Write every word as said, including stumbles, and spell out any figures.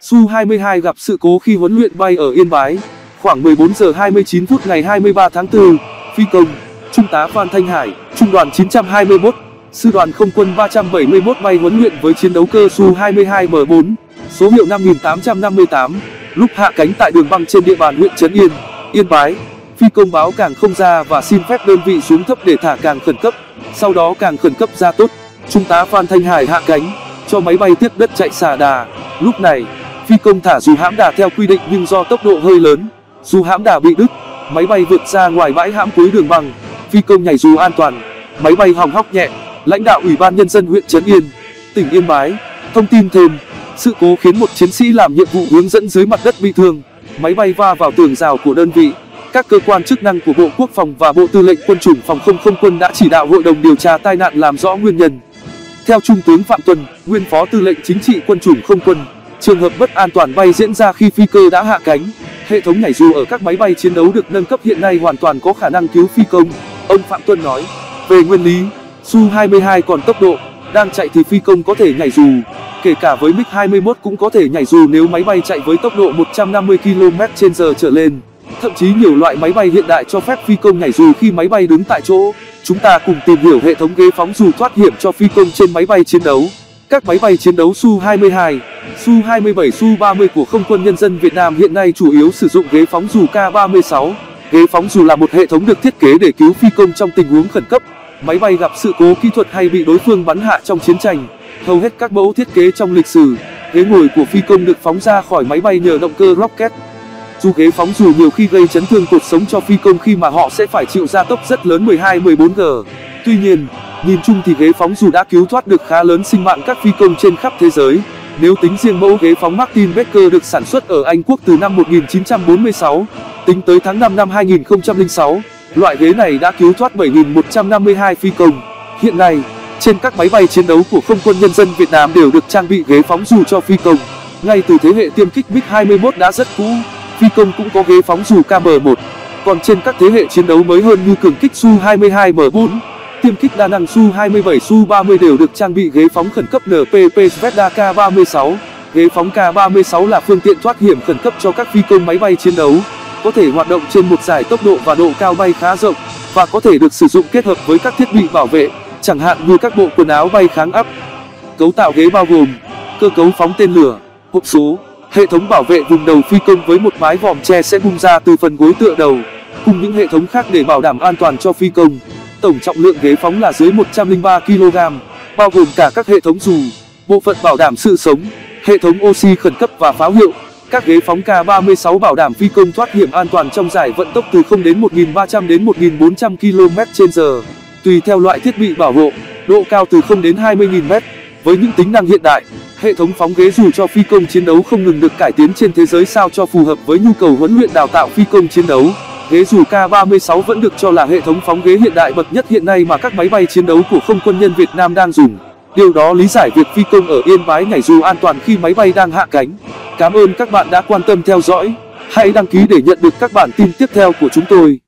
Su hai mươi hai gặp sự cố khi huấn luyện bay ở Yên Bái. Khoảng mười bốn giờ hai mươi chín phút ngày hai mươi ba tháng tư, phi công Trung tá Phan Thanh Hải, Trung đoàn chín trăm hai mươi mốt, Sư đoàn Không quân ba trăm bảy mươi mốt bay huấn luyện với chiến đấu cơ Su hai mươi hai M bốn, số hiệu năm nghìn tám trăm năm mươi tám. Lúc hạ cánh tại đường băng trên địa bàn huyện Trấn Yên, Yên Bái, phi công báo càng không ra và xin phép đơn vị xuống thấp để thả càng khẩn cấp. Sau đó càng khẩn cấp ra tốt, Trung tá Phan Thanh Hải hạ cánh, cho máy bay tiếp đất chạy xả đà. Lúc này, phi công thả dù hãm đà theo quy định nhưng do tốc độ hơi lớn, dù hãm đà bị đứt, máy bay vượt ra ngoài bãi hãm cuối đường băng. Phi công nhảy dù an toàn, máy bay hỏng hóc nhẹ. Lãnh đạo Ủy ban Nhân dân huyện Trấn Yên, tỉnh Yên Bái thông tin thêm, sự cố khiến một chiến sĩ làm nhiệm vụ hướng dẫn dưới mặt đất bị thương. Máy bay va vào tường rào của đơn vị. Các cơ quan chức năng của Bộ Quốc phòng và Bộ Tư lệnh Quân chủng Phòng không không quân đã chỉ đạo hội đồng điều tra tai nạn làm rõ nguyên nhân. Theo Trung tướng Phạm Tuân, nguyên Phó Tư lệnh Chính trị Quân chủng Không quân, trường hợp bất an toàn bay diễn ra khi phi cơ đã hạ cánh. Hệ thống nhảy dù ở các máy bay chiến đấu được nâng cấp hiện nay hoàn toàn có khả năng cứu phi công. Ông Phạm Tuân nói, về nguyên lý, Su hai mươi hai còn tốc độ, đang chạy thì phi công có thể nhảy dù. Kể cả với MiG hai mươi mốt cũng có thể nhảy dù nếu máy bay chạy với tốc độ một trăm năm mươi ki lô mét trên giờ trở lên. Thậm chí nhiều loại máy bay hiện đại cho phép phi công nhảy dù khi máy bay đứng tại chỗ. Chúng ta cùng tìm hiểu hệ thống ghế phóng dù thoát hiểm cho phi công trên máy bay chiến đấu. Các máy bay chiến đấu Su hai mươi hai, Su hai mươi bảy, Su ba mươi của Không quân Nhân dân Việt Nam hiện nay chủ yếu sử dụng ghế phóng dù K ba mươi sáu. Ghế phóng dù là một hệ thống được thiết kế để cứu phi công trong tình huống khẩn cấp. Máy bay gặp sự cố kỹ thuật hay bị đối phương bắn hạ trong chiến tranh. Hầu hết các mẫu thiết kế trong lịch sử, ghế ngồi của phi công được phóng ra khỏi máy bay nhờ động cơ rocket. Dù ghế phóng dù nhiều khi gây chấn thương cột sống cho phi công khi mà họ sẽ phải chịu gia tốc rất lớn mười hai mười bốn G. Tuy nhiên, nhìn chung thì ghế phóng dù đã cứu thoát được khá lớn sinh mạng các phi công trên khắp thế giới. Nếu tính riêng mẫu ghế phóng Martin Baker được sản xuất ở Anh Quốc từ năm một nghìn chín trăm bốn mươi sáu, tính tới tháng năm năm hai nghìn không trăm lẻ sáu, loại ghế này đã cứu thoát bảy nghìn một trăm năm mươi hai phi công. Hiện nay, trên các máy bay chiến đấu của Không quân Nhân dân Việt Nam đều được trang bị ghế phóng dù cho phi công. Ngay từ thế hệ tiêm kích MiG hai mươi mốt đã rất cũ, phi công cũng có ghế phóng dù K M một. Còn trên các thế hệ chiến đấu mới hơn như cường kích Su hai mươi hai M bốn, tiêm kích đa năng Su hai mươi bảy, Su ba mươi đều được trang bị ghế phóng khẩn cấp N P P Zvezda K ba mươi sáu. Ghế phóng K ba mươi sáu là phương tiện thoát hiểm khẩn cấp cho các phi công máy bay chiến đấu, có thể hoạt động trên một dải tốc độ và độ cao bay khá rộng, và có thể được sử dụng kết hợp với các thiết bị bảo vệ, chẳng hạn như các bộ quần áo bay kháng áp. Cấu tạo ghế bao gồm cơ cấu phóng tên lửa, hộp số, hệ thống bảo vệ vùng đầu phi công với một mái vòm tre sẽ bung ra từ phần gối tựa đầu, cùng những hệ thống khác để bảo đảm an toàn cho phi công. Tổng trọng lượng ghế phóng là dưới một trăm lẻ ba ki lô gam, bao gồm cả các hệ thống dù, bộ phận bảo đảm sự sống, hệ thống oxy khẩn cấp và pháo hiệu. Các ghế phóng K ba mươi sáu bảo đảm phi công thoát hiểm an toàn trong giải vận tốc từ không đến một nghìn ba trăm đến một nghìn bốn trăm ki lô mét trên giờ, tùy theo loại thiết bị bảo hộ, độ cao từ không đến hai mươi nghìn mét. Với những tính năng hiện đại, hệ thống phóng ghế dù cho phi công chiến đấu không ngừng được cải tiến trên thế giới sao cho phù hợp với nhu cầu huấn luyện đào tạo phi công chiến đấu. Ghế dù K ba mươi sáu vẫn được cho là hệ thống phóng ghế hiện đại bậc nhất hiện nay mà các máy bay chiến đấu của Không quân nhân Việt Nam đang dùng. Điều đó lý giải việc phi công ở Yên Bái nhảy dù an toàn khi máy bay đang hạ cánh. Cảm ơn các bạn đã quan tâm theo dõi. Hãy đăng ký để nhận được các bản tin tiếp theo của chúng tôi.